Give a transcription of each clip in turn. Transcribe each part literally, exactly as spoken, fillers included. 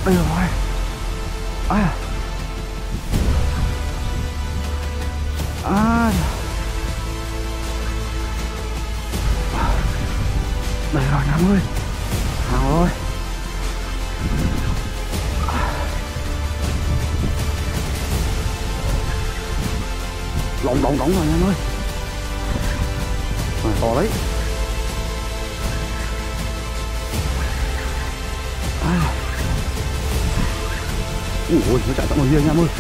Đây rồi. À. À. Đây rồi Nam ơi. Hàng ơi. Đóng đóng đóng rồi Nam ơi. Này to đấy. À. Ui ôi, nó chạy tận ngoài riêng Nam ơi.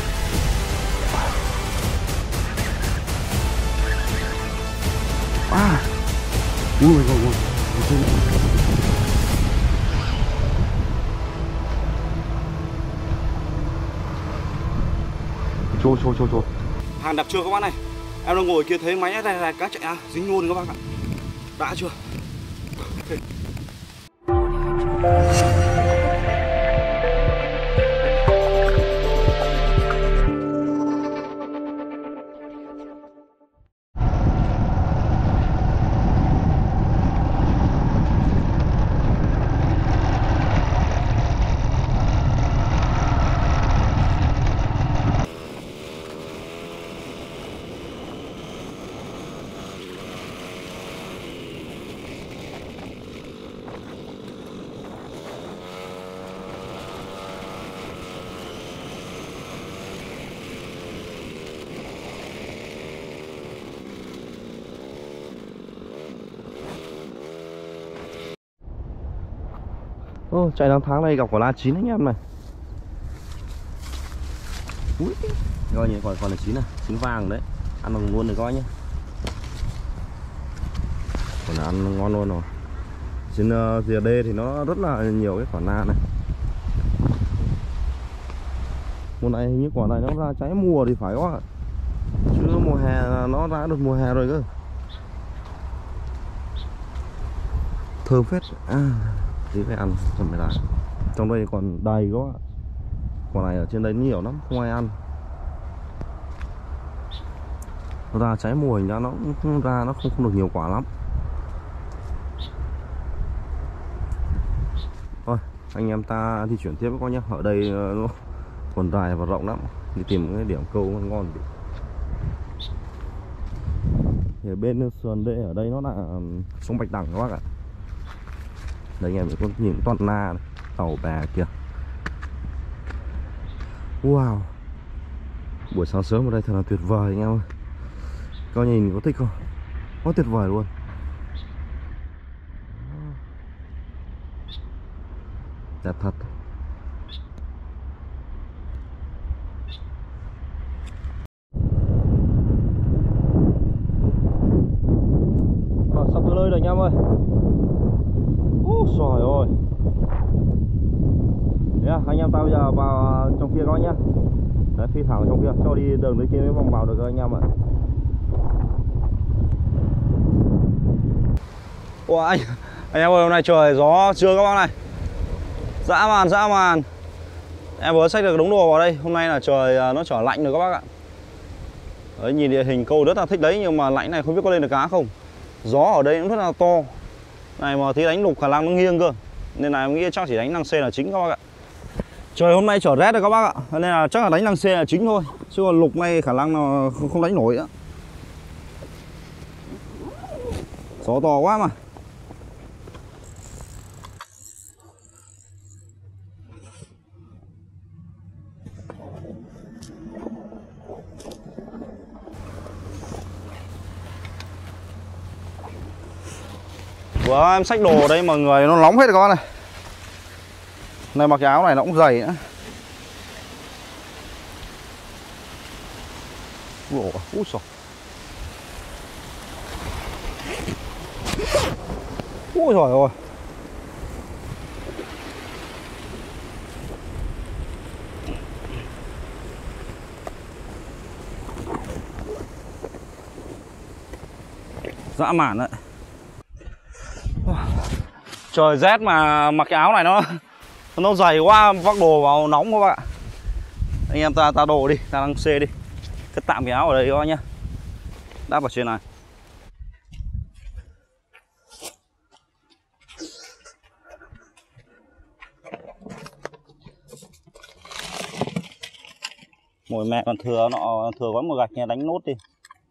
À. Ui ui ui. Chô chô chô chô. Hàng đập chưa các bác này. Em đang ngồi kia thấy máy này là cá chạy à, dính luôn các bác ạ. Đã chưa? Okay. Ô, chạy năm tháng này gặp quả lá chín anh em này. Ui, coi nhìn còn còn là chín này, chín vàng đấy, ăn bằng luôn được coi nhá. Còn là ăn ngon luôn rồi. Trên uh, rìa đê thì nó rất là nhiều cái quả na này. Mùa này hình như quả này nó ra trái mùa thì phải quá, chứ mùa hè nó đã được mùa hè rồi cơ. Thơm phết. À, tí phải ăn xong mới lại. Trong đây còn đầy quá. Quả này ở trên đấy nhiều lắm, không ai ăn. Nó ra trái mùa hình ra nó cũng ra nó không, không được nhiều quả lắm. Thôi anh em ta di chuyển tiếp coi nhé. Ở đây nó còn dài và rộng lắm, đi tìm cái điểm câu ngon ngon. Thì ở bên sườn đê ở đây nó là sông Bạch Đằng các bác ạ. Đây anh em có nhìn toàn na này, tàu bè kìa. Wow, buổi sáng sớm ở đây thật là tuyệt vời anh em ơi. Coi nhìn có thích không? Quá tuyệt vời luôn. Đẹp thật. Rồi, sắp tới nơi rồi anh em ơi. Úi trời ơi. Yeah, anh em tao bây giờ vào trong kia coi nhá. Đấy, phi thẳng trong kia, cho đi đường dưới kia mới vòng vào được các anh em ạ. Ủa anh, anh em ơi, hôm nay trời gió chưa các bác này. Dã man, dã man. Em vừa xách được đống đồ vào đây. Hôm nay là trời nó trở lạnh rồi các bác ạ. Đấy, nhìn địa hình câu rất là thích đấy, nhưng mà lạnh này không biết có lên được cá không. Gió ở đây cũng rất là to. Này mà tí đánh lục khả năng nó nghiêng cơ. Nên là em nghĩ chắc chỉ đánh năng C là chính các bác ạ. Trời hôm nay trở rét rồi các bác ạ. Nên là chắc là đánh năng C là chính thôi. Chứ còn lục này khả năng là không, không đánh nổi nữa. Gió to quá mà. Vừa em xách đồ ở đây mà người nó nóng hết rồi con này. Này mặc cái áo này nó cũng dày nữa. Ủa, úi xồi. Ui giời ơi. Dã man đấy. Trời rét mà mặc cái áo này nó nó dày quá, vác đồ vào nóng các bạn ạ. Anh em ta ta đồ đi, ta đang C đi. Cất tạm cái áo ở đây coi nhá. Đáp vào trên này. Ôi mẹ, còn thừa nọ, thừa có một gạch nha, đánh nốt đi.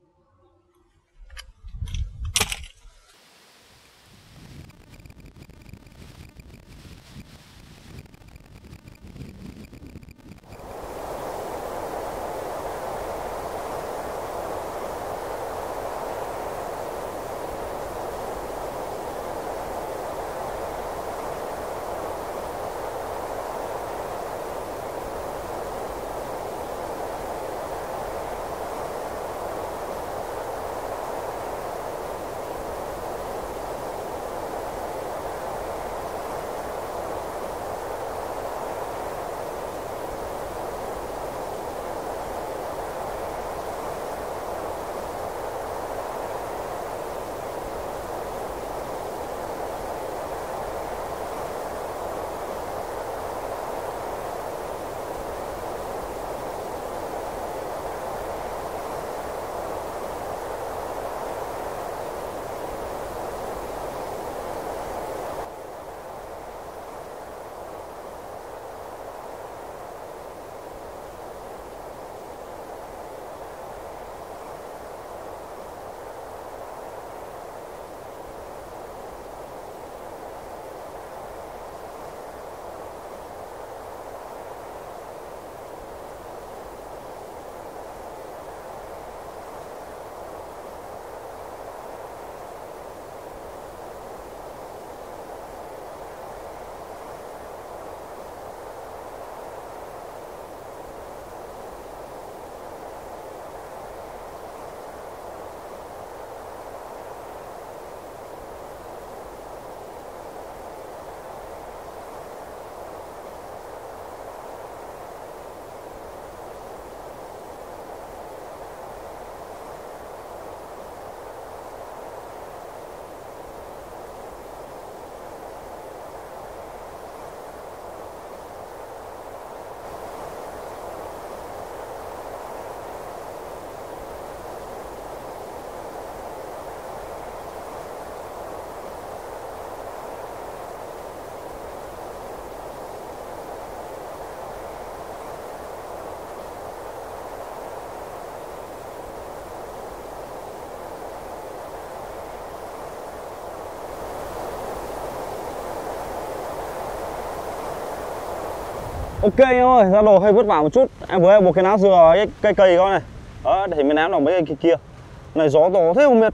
Ok em ơi, ra đồ hơi vất vả một chút. Em vừa buộc cái áo dừa cái cây cây con này. Đó, để mình ném vào mấy cây kia kia. Này gió to thế không biết.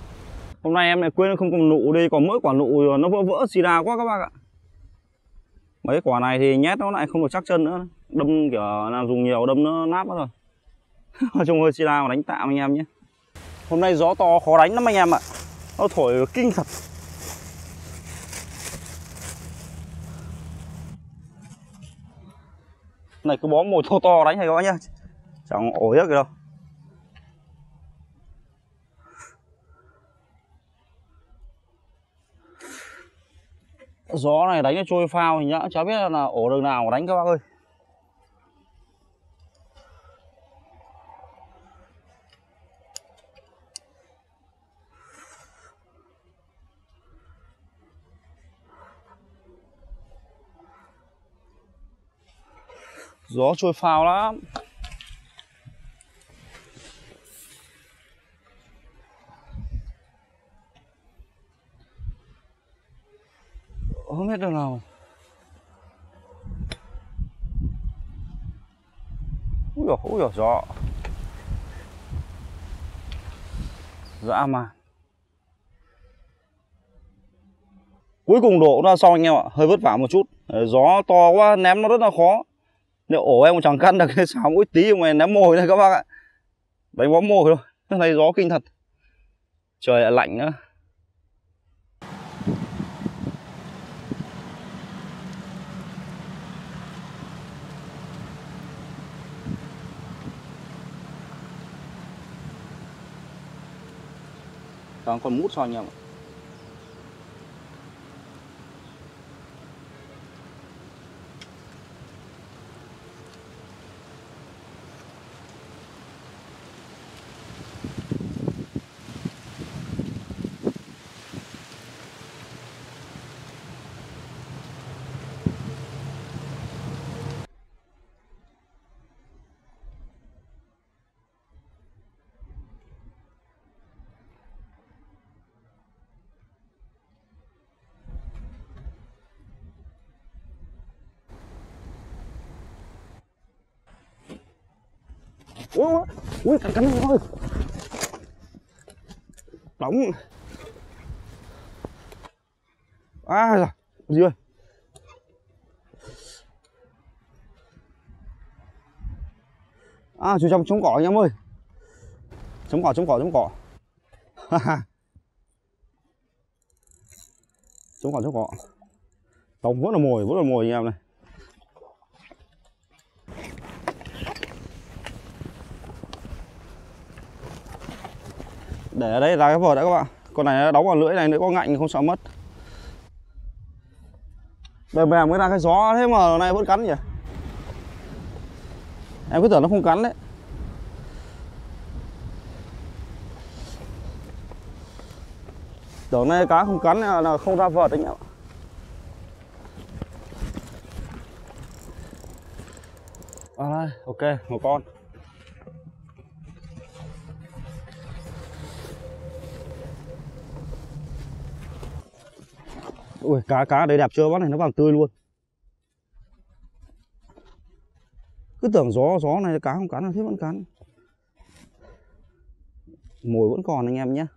Hôm nay em lại quên không còn nụ đi, còn mỗi quả nụ rồi nó vỡ vỡ xì đà quá các bác ạ. Mấy quả này thì nhét nó lại không được chắc chân nữa. Đâm kiểu làm dùng nhiều đâm nó nát mất rồi. Nói chung hơi xì đà mà đánh tạm anh em nhé. Hôm nay gió to khó đánh lắm anh em ạ. Nó thổi kinh thật. Này cứ bó mồi to to đánh hay các bác nhá. Chẳng ổi hết kìa đâu. Gió này đánh nó trôi phao thì nhá, chả biết là ổ đường nào mà đánh các bác ơi. Gió trôi phao lắm. Không biết đường nào. Úi dồi, úi dồi, gió. Dã man. Cuối cùng đổ ra xong anh em ạ, hơi vất vả một chút. Gió to quá, ném nó rất là khó. Nếu ổ em còn chẳng căn được cái xào mỗi tí mà ném mồi này các bác ạ. Đánh bó mồi thôi, cái này gió kinh thật. Trời lại lạnh nữa. Còn còn mút sao anh em ạ. Ui, ui, cắn cắn thôi. Đóng. À rồi, gì ơi. À, chú trong chống cỏ anh em ơi. Chống cỏ, chống cỏ, chống cỏ. Chống cỏ, chống cỏ. Tổng vẫn là mồi, vẫn là mồi anh em này. Để ở đây ra cái vợt đã các bạn. Con này nó đóng vào lưỡi này nữa có ngạnh không sợ mất. Bèm bèm mới ra cái gió thế mà hôm nay vẫn cắn nhỉ. Em cứ tưởng nó không cắn đấy. Tưởng nay cá không cắn là không ra vợt anh em ạ. À đây, ok, một con. Ui, cá cá đấy đẹp chưa, bác này nó vàng tươi luôn. Cứ tưởng gió gió này cá không cắn là thế vẫn cắn. Mồi vẫn còn anh em nhé.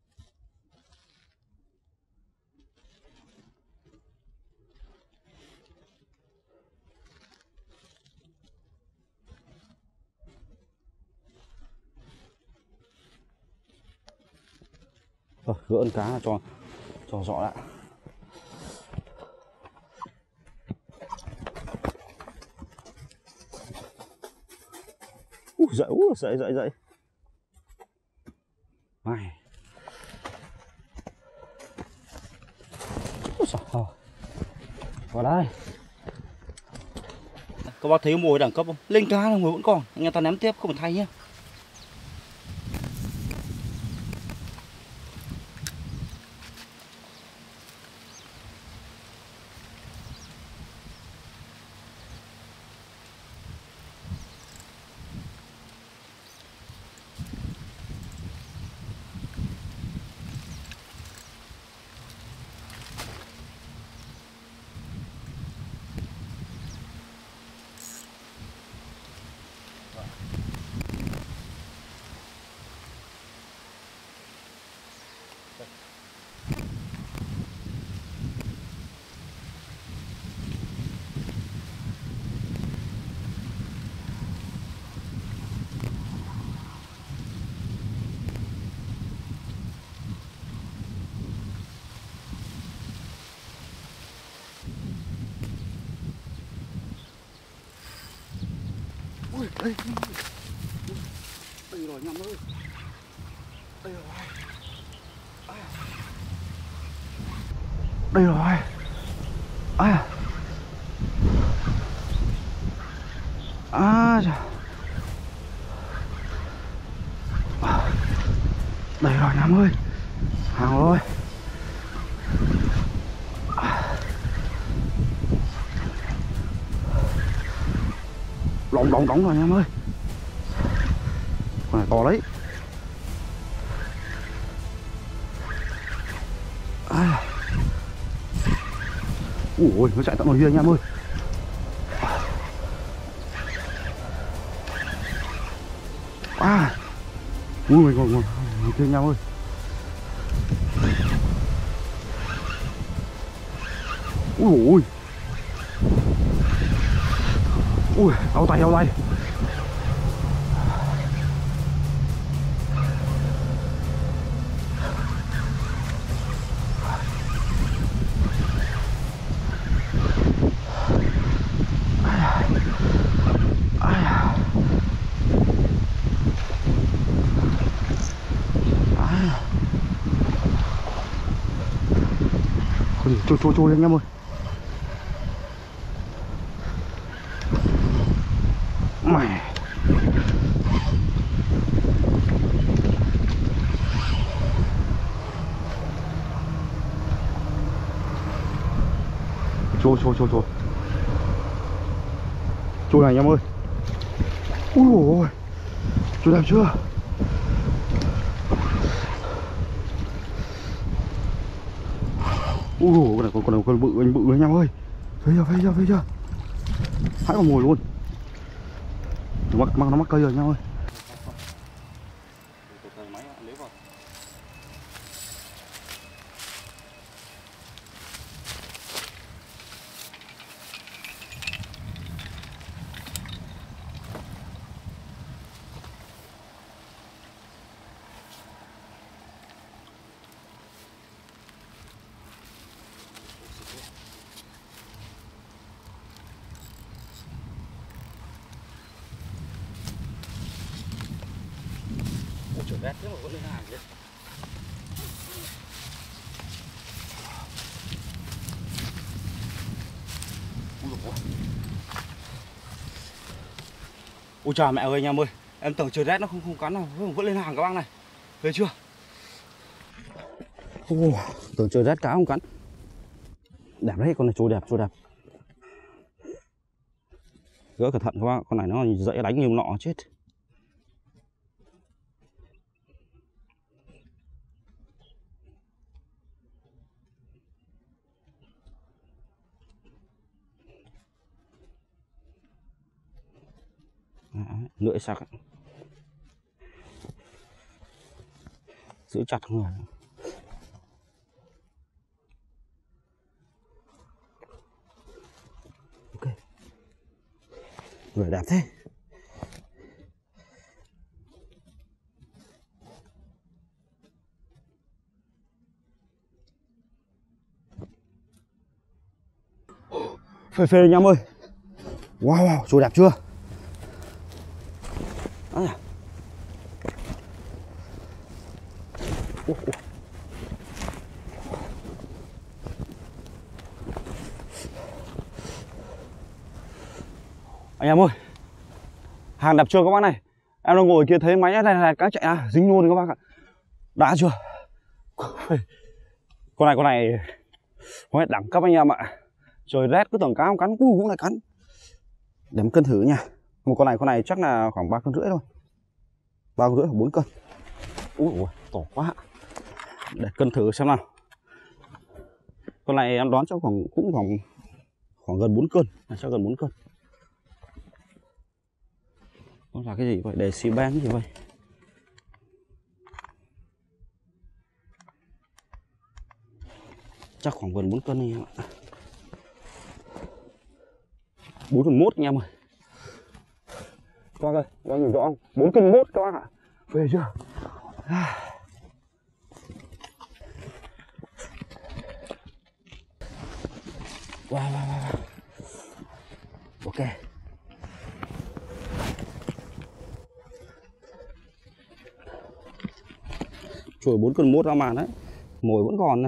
Rồi, gỡ con cá cho cho rõ lại. Ui dậy, ui dậy dậy dậy. Này. Ui giời. Vào đây. Các bác thấy mồi đẳng cấp không? Lên cá là mồi vẫn còn, anh em ta ném tiếp không phải thay nhé. Ui, đây, đây rồi nhầm ơi. Đây rồi. Đây rồi. À. À. Đây rồi nhầm ơi. Hàng rồi. Đóng đóng đóng rồi em ơi. Con này to đấy. À. Ui, nó chạy tận ngoài kia anh em ơi. À. Ui, mình còn ngoài kia anh em ơi. Ui ui. Ui, đau tay, đau tay. Trôi trôi trôi lên anh em ơi. Mày trôi trôi trôi trôi trôi này anh em ơi. Ui ôi, trôi đẹp chưa. Ui, con này con con này con bự anh bự anh em ơi. Thấy chưa, thấy chưa, thấy chưa. Hãy vào mồi luôn. Nó mắc, mắc nó mắc cây rồi anh em ơi. Bét thế mà vẫn lên hàng chứ. Ôi trời mẹ ơi anh em ơi, em tưởng trời rét nó không không cắn nào, vẫn lên hàng các bác này. Thấy chưa? Ồ, tưởng trời rét cá không cắn. Đẹp đấy, con này trôi đẹp, trôi đẹp. Gỡ cẩn thận các bác, con này nó dễ đánh như nọ chết. Lưỡi sắc, giữ chặt người. Ok, người đẹp thế. Phê phê anh em ơi. Wow, wow, chú đẹp chưa? À. Uh, uh. Anh em ơi, hàng đẹp chưa các bác này? Em đang ngồi kia thấy máy này này cá chạy à, dính luôn các bác ạ. Đã chưa? Con này con này con này đẳng cấp anh em ạ. Trời rét cứ tưởng cá không cắn, u cũng lại cắn. Để em cân thử nha. Một con này con này chắc là khoảng ba cân rưỡi thôi. Ba cân rưỡi hoặc bốn cân. Ui ui, to quá. Để cân thử xem nào. Con này em đoán chắc khoảng cũng khoảng khoảng gần bốn cân, là chắc gần bốn cân. Con là cái gì vậy? Để xì beng gì vậy? Chắc khoảng gần bốn cân anh em ạ. bốn cân mốt anh em ơi. Các bác ơi, các bác nhìn rõ không? bốn cân mốt các bác ạ. Về chưa? Wow, wow, wow. Ok. Trời, bốn cân mốt ra màn đấy. Mồi vẫn còn này.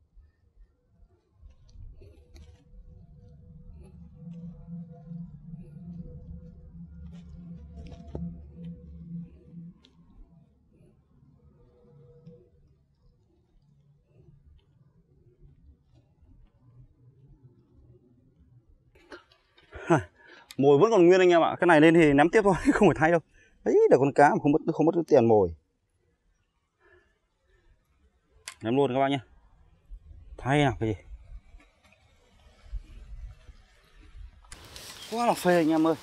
Mồi vẫn còn nguyên anh em ạ. Cái này lên thì ném tiếp thôi, không phải thay đâu. Đấy là con cá mà không mất không mất tiền mồi. Ném luôn các bạn nhé. Thay nào cái gì. Quá là phê anh em ơi.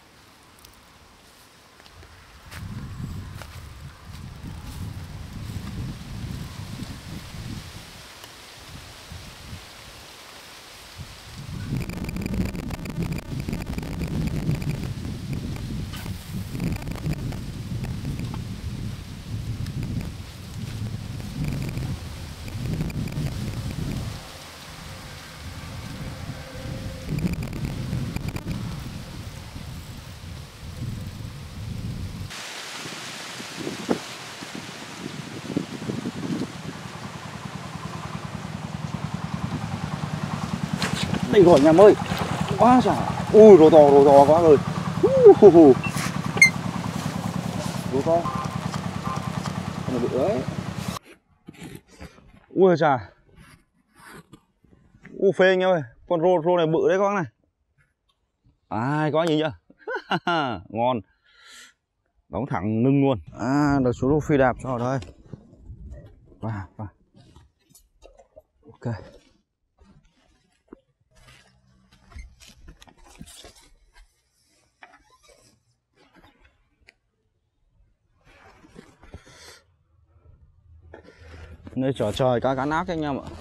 Đây rồi anh em ơi. Quá trời. Ui rô to rô to quá rồi. Rô to. Con này bự đấy. Ui trời. Ui phê anh em ơi. Con rô rô này bự đấy các bác này. À có gì chưa? Ngon. Đóng thẳng lưng luôn. À được số rô phi đạp cho ở đây. Vào vào. Ok. Nơi trò trời cá cá nát anh em ạ.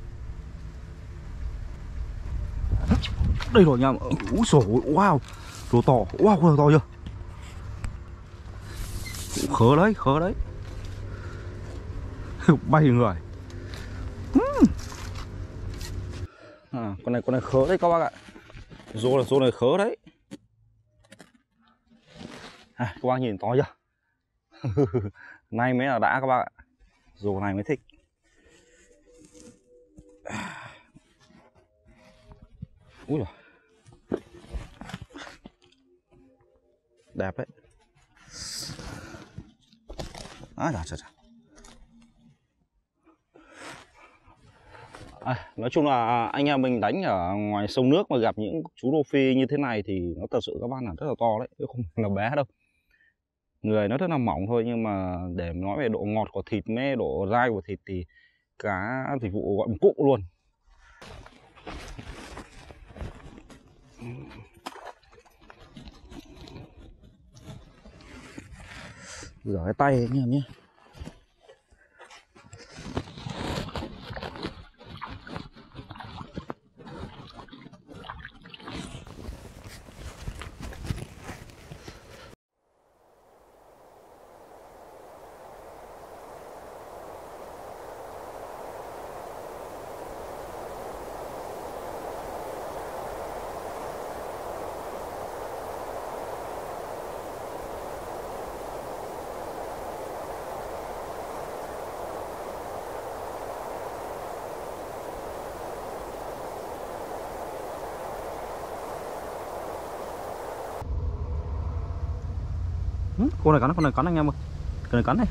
Đây rồi anh em. Úi xổ, wow. Rô to. Wow, con to chưa? Cũng khớ đấy, khớ đấy. Bay người. À, con này con này khớ đấy các bác ạ. Rô là rô này khớ đấy. À, các bác nhìn to chưa? Nay mới là đã các bác ạ. Rô này mới thích. Úi giời. Đẹp đấy. À, chà, chà, chà. À, nói chung là anh em mình đánh ở ngoài sông nước mà gặp những chú rô phi như thế này thì nó thật sự các bạn là rất là to đấy, chứ không là bé đâu. Người nó rất là mỏng thôi, nhưng mà để nói về độ ngọt của thịt với độ dai của thịt thì cá dịch vụ gọi một cụ luôn. Rửa cái tay anh em nhé. Con này cắn, con này cắn anh em ơi. Con này cắn này.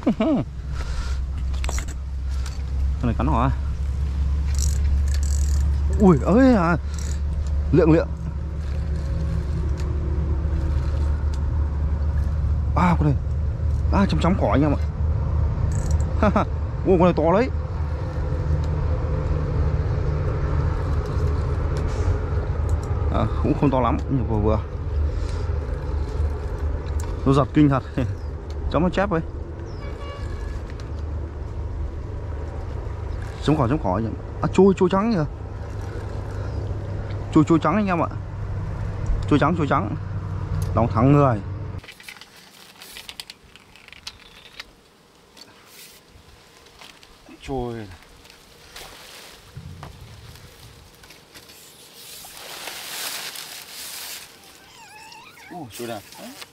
Con này cắn hả? Ui ơi à. Lượng lượng. À con này. À chấm chấm cỏ anh em ạ. Ui con này to đấy. À, cũng không to lắm, nhưng vừa vừa. Nó giật kinh thật. Chấm nó chép ấy. Chấm khỏi chấm khỏi. À chui chui trắng kìa. Chui chui trắng anh em ạ. Chui trắng chui trắng. Đóng thắng người. Chui. Ồ, chui đẹp.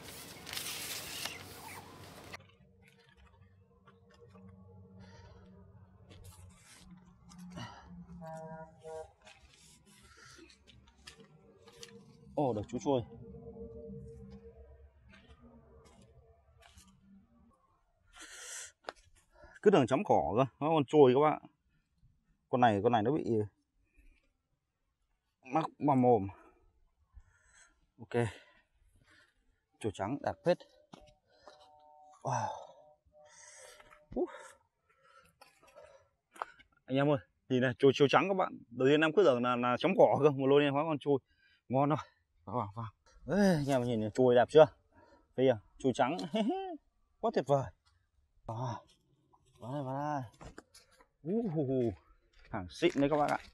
Ồ, được chú trôi. Cứ đường chấm cỏ cơ, nó còn trôi các bạn. Con này con này nó bị mắc vào mồm. Ok. Chủ trắng đẹp phết. Wow. Uh. Anh em ơi, nhìn này, trôi chiếu trắng các bạn. Đầu tiên em cứ tưởng là, là chấm cỏ cơ, một lô lên hóa con trôi. Ngon thôi. Vào vào. Ê, anh em nhìn trôi đẹp chưa? Bây giờ trôi trắng. Quá tuyệt vời. Vào đây, vào đây. Uh, uh, uh. Hàng xịn đấy các bạn ạ.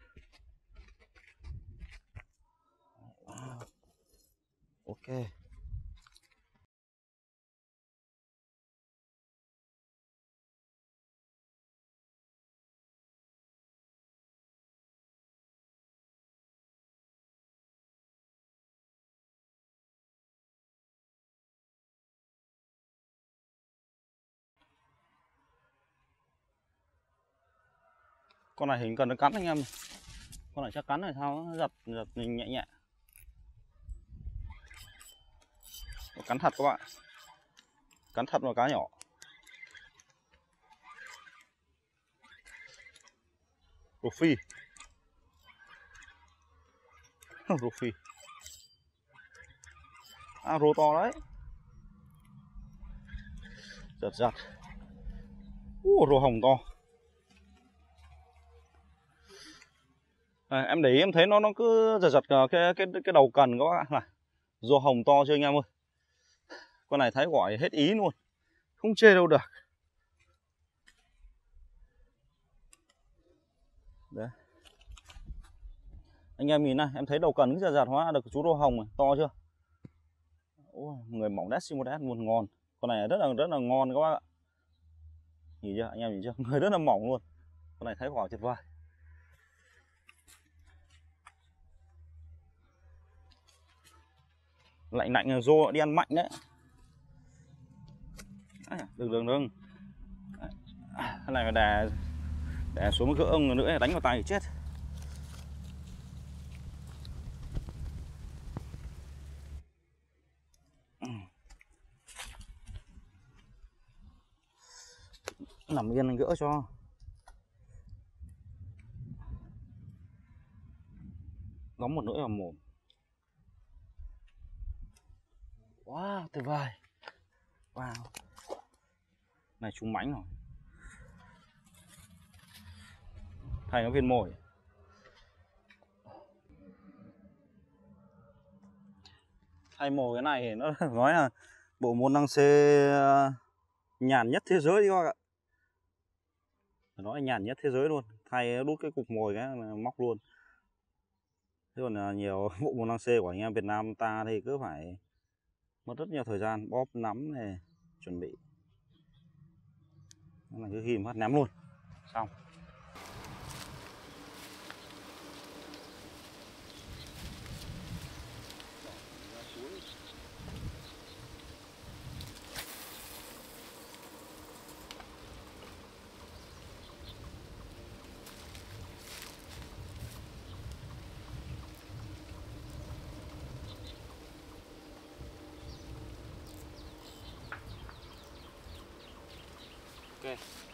Wow. Ok. Con này hình cần nó cắn anh em. Con này chắc cắn này sao nó giật giật mình nhẹ nhẹ. Nó cắn thật các bạn. Cắn thật vào cá nhỏ. Rô phi. Rô phi. À rô to đấy. Giật giật. Uh, rô hồng to. À, em để ý em thấy nó nó cứ giật giật cái cái cái đầu cần các bạn này. Rô hồng to chưa anh em ơi. Con này Thái gọi hết ý luôn. Không chê đâu được. Đấy. Anh em nhìn này, em thấy đầu cần cứ giật giật hóa được chú rô hồng này, to chưa? Ôi, người mỏng đét xinh đét luôn, ngon. Con này rất là rất là ngon các bác ạ. Nhìn chưa, anh em nhìn chưa, người rất là mỏng luôn. Con này thái khỏi tuyệt vời. Lạnh lạnh rô đi ăn mạnh đấy. Đừng đừng đừng. Cái này mà đè đè xuống gỡ ông nữa đánh vào tay thì chết. Nằm yên anh gỡ cho. Đóng một lưỡi vào mồm. Wow, tuyệt vời. Wow. Này trúng mánh rồi. Thay nó viên mồi. Thay mồi cái này nó nói là bộ môn năng xê nhàn nhất thế giới đi các bạn ạ. Nó là nhàn nhất thế giới luôn. Thay đút cái cục mồi cái móc luôn. Thế còn là nhiều bộ môn năng xê của anh em Việt Nam ta thì cứ phải mất rất nhiều thời gian bóp nắm này chuẩn bị. Nó là cứ ghim phát ném luôn. Xong. Ok.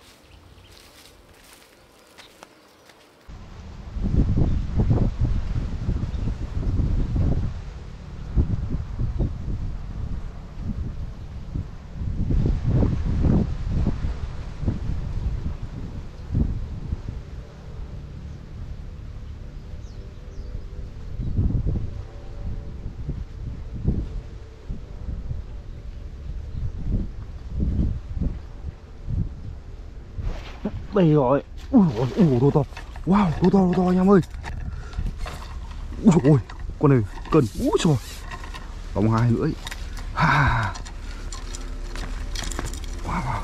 Đây rồi. Ui ui ui đồ to. Wow, đồ to đồ to anh em ơi. Ui ôi, con này cần. Úi trời. Vòng hai lưỡi. Ha. Wow, wow.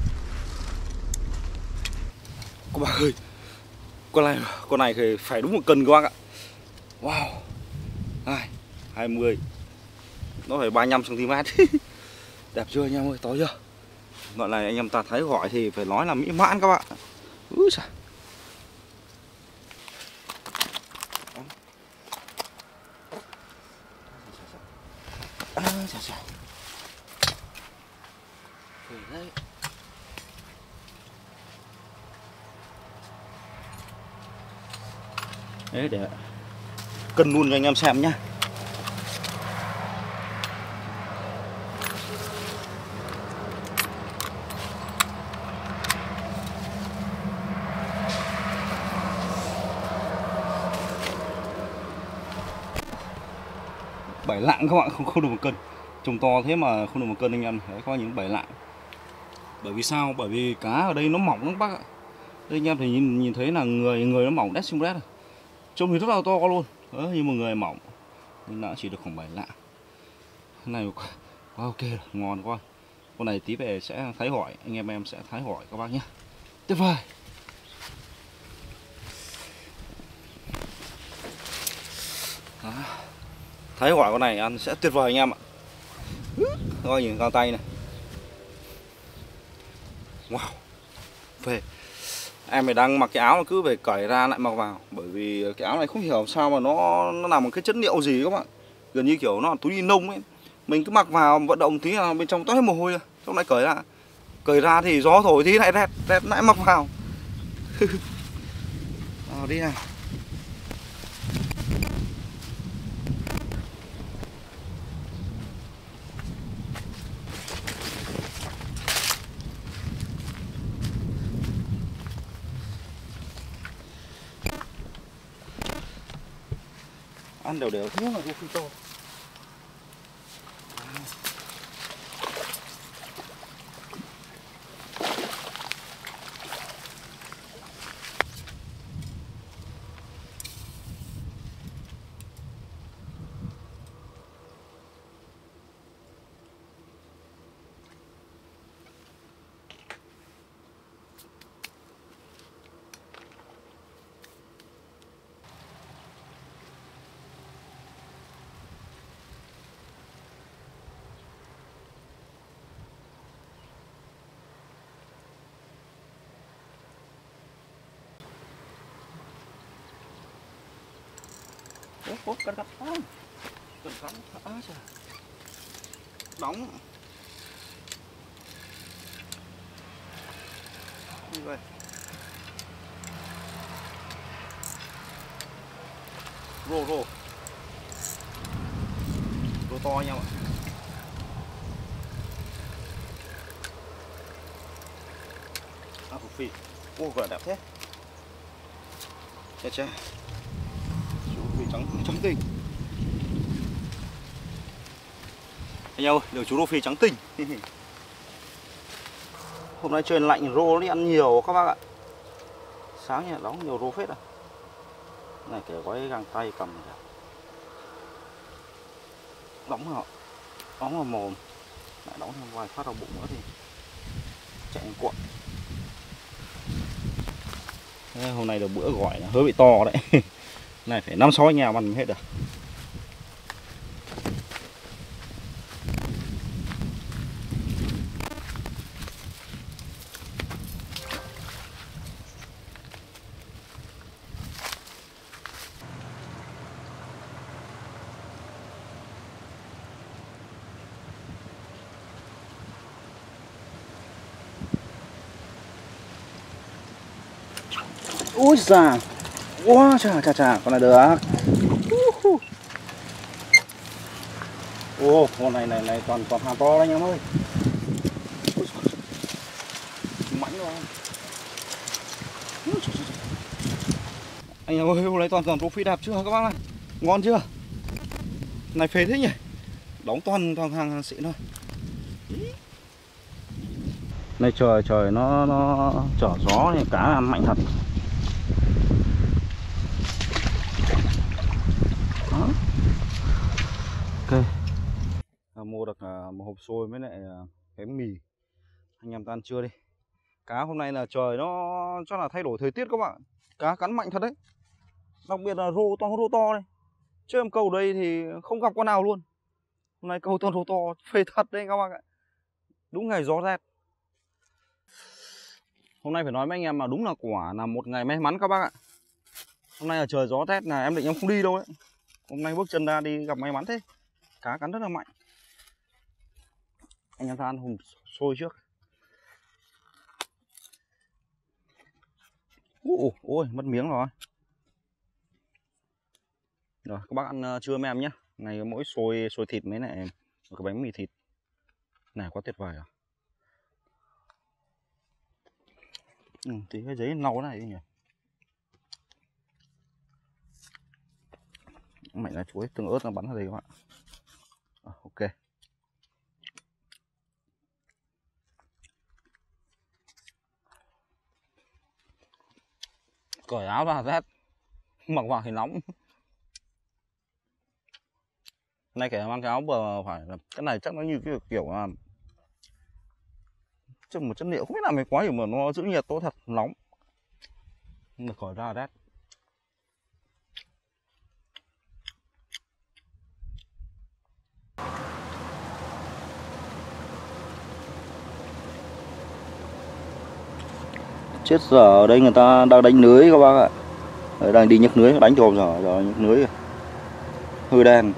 Các bạn ơi. Con này con này thì phải đúng một cân các bác ạ. Wow. Hai, hai mươi. Nó phải ba mươi lăm xăng ti mét. Đẹp chưa anh em ơi, to chưa? Gọi này anh em ta thấy gọi thì phải nói là mỹ mãn các bạn. Úi giời. À, chà, chà. Đấy. Đấy để cân luôn cho anh em xem nhá. Bảy lạng các bạn, không không được một cân. Trồng to thế mà không được một cân anh em. Đấy, có những bảy lạng. Bởi vì sao? Bởi vì cá ở đây nó mỏng lắm bác ạ. Đây anh em thì nhìn nhìn thấy là người người nó mỏng đét xung đét. Trông thì rất là to luôn. Đấy, nhưng mà người mỏng nên đã chỉ được khoảng bảy lạng. Cái này quá ok rồi, ngon quá. Con này tí về sẽ thái hỏi, anh em em sẽ thái hỏi các bác nhé. Tuyệt vời. Đó. Thái hỏi con này ăn sẽ tuyệt vời anh em ạ. Coi nhìn cao tay này. Wow. Phê. Em phải đang mặc cái áo mà cứ phải cởi ra lại mặc vào. Bởi vì cái áo này không hiểu sao mà nó nó làm một cái chất liệu gì các bạn. Gần như kiểu nó là túi ni lông ấy. Mình cứ mặc vào vận động tí là bên trong toát hết mồ hôi ra. Xong lại cởi ra. Cởi ra thì gió thổi tí lại rét, rét lại mặc vào. Nào đi nào. Ăn đều đều thế mà cũng không to. Ốp, ốp, cắt cắt cắt cắt cắt à, trời. Đóng như vậy. Rô rô rô to anh em ạ. À, phù phi. Ô, quả đẹp thế. Chà chà. Chú phi trắng trắng tinh. Anh em ơi, được chú rô phi trắng tinh. Hôm nay trời lạnh rô nó đi ăn nhiều các bác ạ. Sáng nhỉ, đóng nhiều rô phết à. Này kể gói găng tay cầm này. Đóng họ, đóng vào mồm, lại đóng thêm vài phát vào bụng nữa thì chạy cuộn. Thế hôm nay được bữa gọi là hơi bị to đấy. Này phải năm sáu anh em ăn hết được. Ui giời, wow, chà chà chà, con này được. Ô, con này này này toàn toàn hàng to đấy anh em ơi. Mãnh rồi. Anh em ơi, hôm nay toàn toàn rô phi đẹp chưa các bác này? Ngon chưa? Này phê thế nhỉ? Đóng toàn toàn hàng, hàng xịn thôi. Này trời trời nó nó trở gió này, cá ăn mạnh thật. Đó. Ok. À, mua được à, một hộp xôi với lại à, cái mì. Anh em ta ăn trưa đi. Cá hôm nay là trời nó chắc là thay đổi thời tiết các bạn. Cá cắn mạnh thật đấy. Đặc biệt là rô to rô to này. Chứ em câu đây thì không gặp con nào luôn. Hôm nay câu toàn rô to phê thật đấy các bạn ạ. Đúng ngày gió rét. Hôm nay phải nói với anh em mà đúng là quả là một ngày may mắn các bác ạ. Hôm nay là trời gió rét là em định em không đi đâu đấy. Hôm nay bước chân ra đi gặp may mắn thế. Cá cắn rất là mạnh. Anh em ta ăn hùng xôi trước. Ôi, ôi mất miếng rồi. Rồi các bác ăn trưa với em nhé. Ngày mỗi xôi xôi thịt mấy này một cái bánh mì thịt. Này quá tuyệt vời à. Ừ, tí cái giấy lau này đi nhỉ. Mày là chuối tương ớt nó bắn ra đây các bạn. À, ok. Cởi áo ra rét. Mặc vào thì nóng. Nay kể mang cái áo bờ phải là cái này chắc nó như cái kiểu là chứ một chất liệu không biết làm cái quá hiểu mà nó giữ nhiệt tốt thật nóng. Được cởi ra rét. Chết giờ ở đây người ta đang đánh lưới các bác ạ. Đang đi nhấc lưới đánh trồm giờ rồi nhấc lưới hơi đen.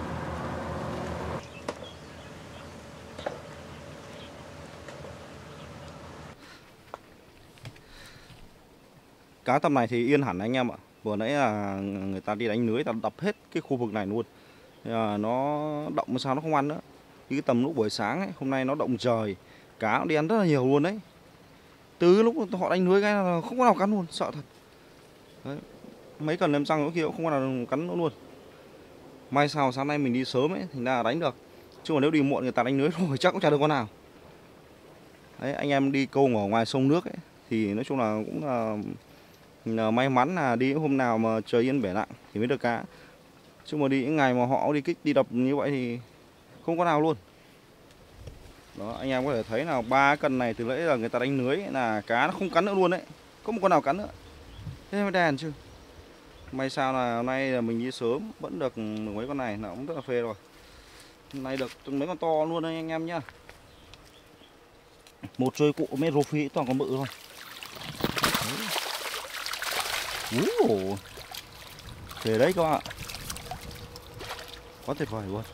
Cá tầm này thì yên hẳn anh em ạ. Vừa nãy là người ta đi đánh lưới, ta đập hết cái khu vực này luôn. À, nó động sao nó không ăn nữa. Cái tầm lúc buổi sáng ấy, hôm nay nó động trời, cá nó đi ăn rất là nhiều luôn đấy. Từ lúc họ đánh lưới cái là không có nào cắn luôn, sợ thật. Đấy. Mấy cần em xăng nó kia cũng không có nào cắn nữa luôn. May sao sáng nay mình đi sớm ấy, thành ra là đánh được. Chứ còn nếu đi muộn người ta đánh lưới rồi chắc cũng chả được con nào. Đấy, anh em đi câu ở ngoài sông nước ấy, thì nói chung là cũng là, là may mắn là đi hôm nào mà trời yên bể lặng thì mới được cá. Chứ mà đi những ngày mà họ đi kích đi đập như vậy thì không có nào luôn. Đó, anh em có thể thấy là ba cần này từ nãy là người ta đánh lưới là cá nó không cắn nữa luôn đấy. Có một con nào cắn nữa. Thế mới đèn chứ. May sao là hôm nay là mình đi sớm vẫn được mấy con này, nó cũng rất là phê rồi. Hôm nay được mấy con to luôn đấy anh em nhá. Một trôi cụ mấy rô phi toàn có bự thôi. Ủa, thế đấy các bạn ạ. Quá tuyệt vời luôn.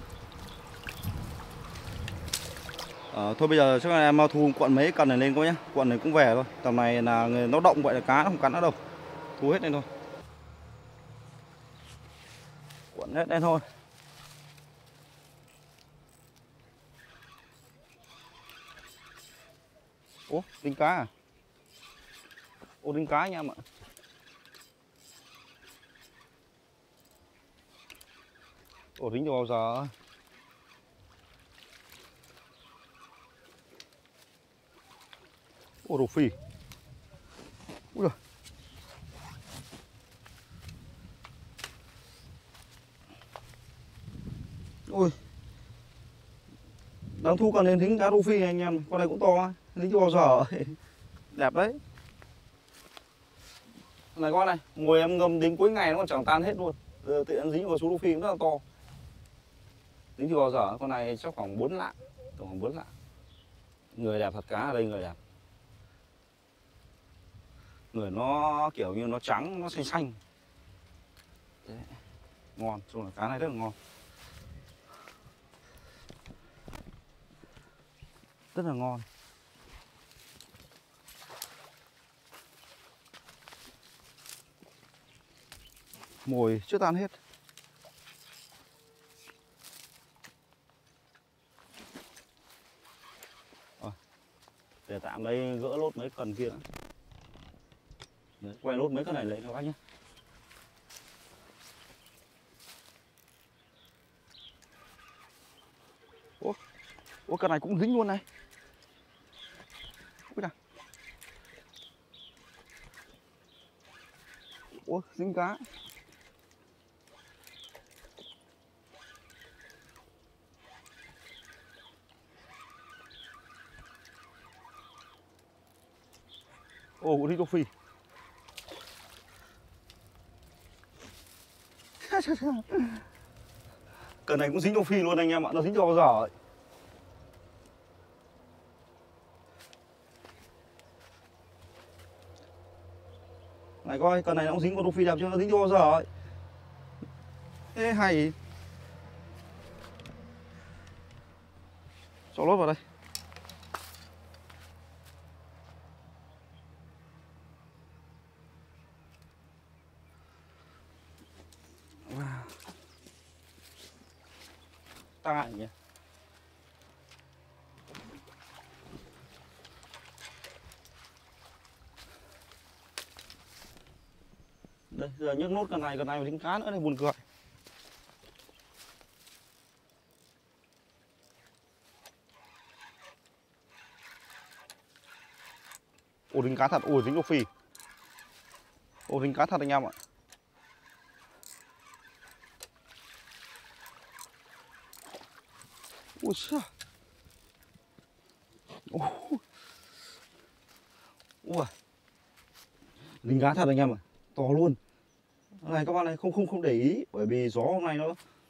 Ờ, thôi bây giờ chắc là em thu cuộn mấy cần này lên coi nhá. Cuộn này cũng về thôi. Tầm này là nó động vậy là cá nó không cắn nữa đâu. Thu hết lên thôi. Cuộn hết lên thôi. Ủa, đinh cá à? Ô, đinh cá nha em ạ. Ủa, dính cho bao giờ? Ủa, rổ phì. Ui giời. Ui. Đang thu cần đến thính cá rô phi anh em. Con này cũng to. Dính cho bao giờ? Đẹp đấy. Này con này, ngồi em ngâm đến cuối ngày nó còn chẳng tan hết luôn. Giờ tự nhiên dính vào số rô phi cũng rất là to. Dính cho bao giờ? Con này chắc khoảng bốn lạng. Tổng khoảng bốn lạng. Người đẹp thật, cá ở đây người đẹp. Người nó kiểu như nó trắng, nó xanh xanh. Đấy. Ngon, chung là cá này rất là ngon. Rất là ngon. Mồi chưa tan hết. À, để tạm đây gỡ lốt mấy cần kia. Đấy, quay lốt mấy cái này lấy các bác nhé. Ủa, ủa cái này cũng dính luôn này. Ui nào. Ủa, dính cá. Ồ, đi rô phi. Cần này cũng dính rô phi luôn anh em ạ, nó dính cho bao giờ ấy. Này coi, cần này nó cũng dính con rô phi đẹp chứ, nó dính cho bao giờ ấy. Ê hay. Cho lốt vào đây. Wow. Tăng hại nhỉ. Đây, giờ nhấc nốt cần này, cần này mà dính cá nữa này, buồn cười. Ồ, dính cá thật, ồ dính rô phi. Ồ, dính cá thật anh em ạ. Ui xưa. Ui. Dính cá thật anh em ạ. To luôn. Này các bạn này không không không để ý bởi vì gió hôm nay nó.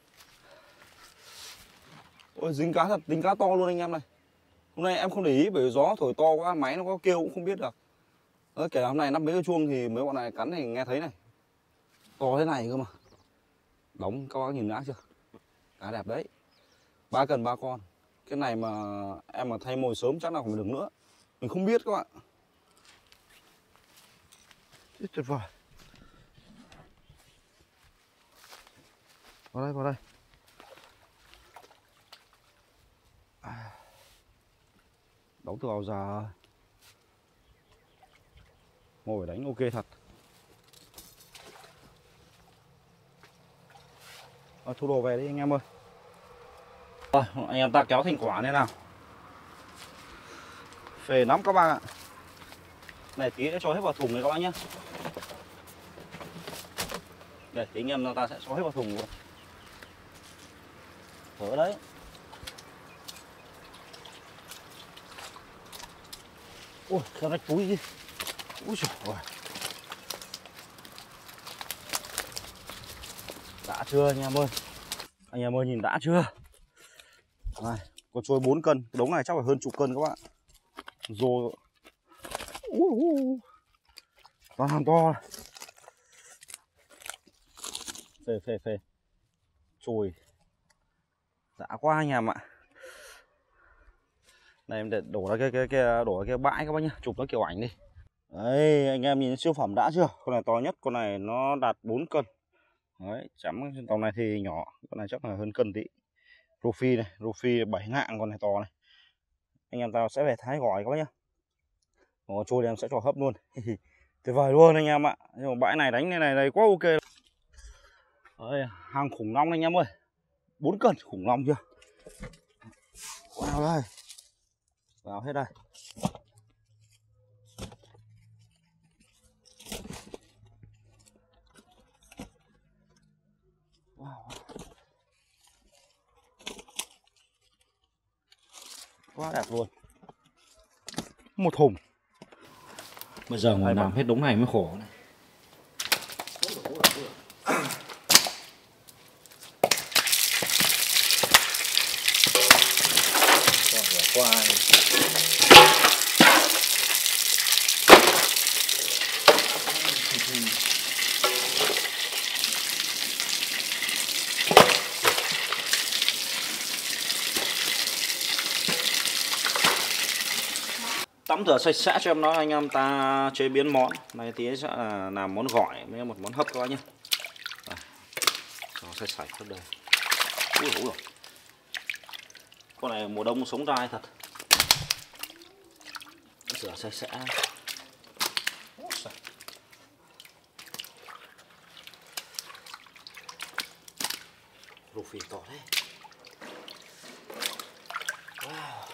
Ôi dính cá thật, dính cá to luôn anh em này. Hôm nay em không để ý bởi vì gió thổi to quá, máy nó có kêu cũng không biết được. Đó, kể hôm nay nắp mấy cái chuông thì mấy bọn này cắn thì nghe thấy này. To thế này cơ mà. Đóng các bác nhìn đã chưa? Cá đẹp đấy. Ba cần ba con. Cái này mà em mà thay mồi sớm chắc là không được nữa. Mình không biết các bạn. Tuyệt vời. Vào đây, vào đây. Đóng từ bao giờ. Ngồi đánh ok thật. À, thu đồ về đi anh em ơi. Rồi, anh em ta kéo thành quả này nào. Phê lắm các bạn ạ. Này tí nữa cho hết vào thùng này các bác nhé. Để tí anh em ta sẽ cho hết vào thùng luôn. Thở đấy. Ôi, sao rách túi gì. Úi trời ơi. Đã chưa anh em ơi. Anh em ơi nhìn đã chưa. Này, con trôi bốn cân. Cái đống này chắc phải hơn chục cân các bạn. Rồi. Toàn hàng to này. Phê phê phê. Trôi Đã quá anh em ạ. Đây em để đổ ra cái cái cái đổ ra cái bãi các bác nhá, chụp nó kiểu ảnh đi. Đấy, anh em nhìn siêu phẩm đã chưa? Con này to nhất, con này nó đạt bốn cân. Đấy, chấm tàu này thì nhỏ, con này chắc là hơn cân tí. Rô phi này, rô phi bảy ngạng, con này to này. Anh em tao sẽ về thái gỏi các bác nhá. Còn trôi thì em sẽ cho hấp luôn. Tuyệt vời luôn anh em ạ. Nhưng mà bãi này đánh này này, này quá ok. Đấy, hàng khủng long anh em ơi. bốn cân khủng long chưa? Vào đây. Vào hết đây. Wow. Quá đẹp luôn. Một thùng. Bây giờ ngồi làm hết đống này mới khổ này. Qua tắm rửa sạch sẽ cho em nó, anh em ta chế biến món này tí sẽ là làm món gỏi với một món hấp các bác nhé. Cho sạch sạch hết đây. Ui dồi ôi, con này mùa đông sống dai thật. Rửa sạch sẽ. Rô phi to đấy. Wow.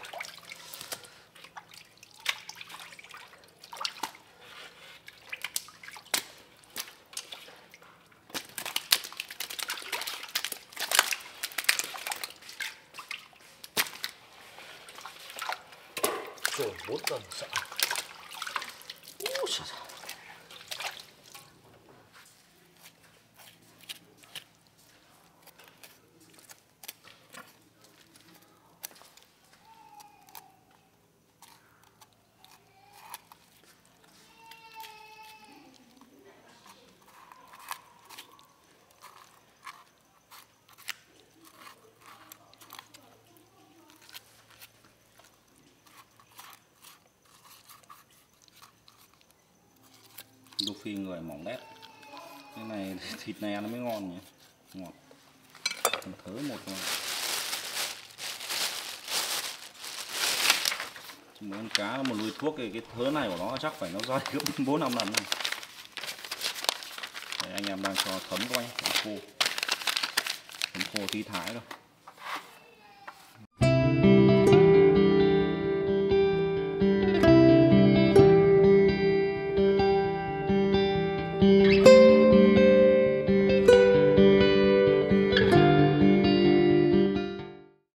Trời, bốn cân sợ. Úi trời. Rô phi người mỏng đét. Cái này thịt này ăn nó mới ngon nhỉ. Ngọt. Còn thớ một rồi. Chỉ muốn cá nó một lùi thuốc thì cái thớ này của nó chắc phải nó dai gấp bốn năm lần này. Đấy, anh em đang cho thấm qua nhé, thấm khô. Thấm khô tí thái rồi.